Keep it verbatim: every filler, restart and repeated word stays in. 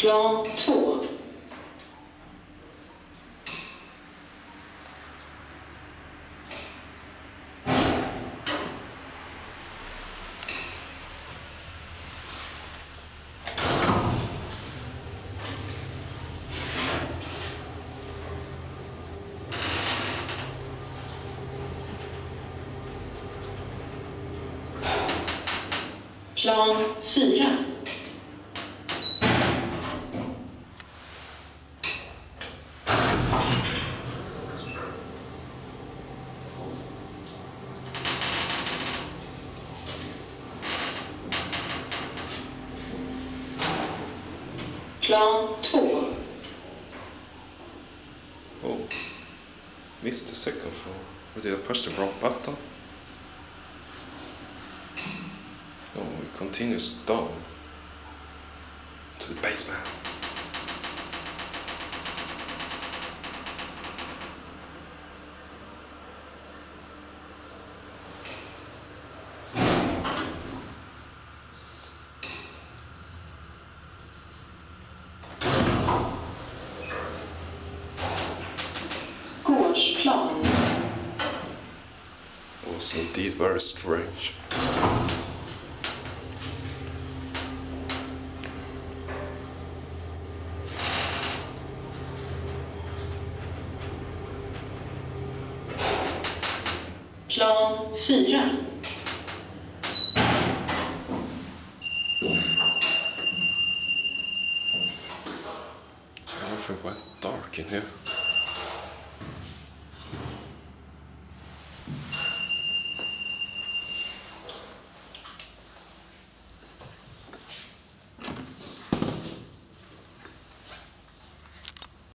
Plan två. Plan fyra. Plan två. Oh, missed the second floor. Did I push the wrong button? Oh, it continues down to the basement. Gårdsplan. It was indeed very strange. Plan fyra. Everything went dark in here.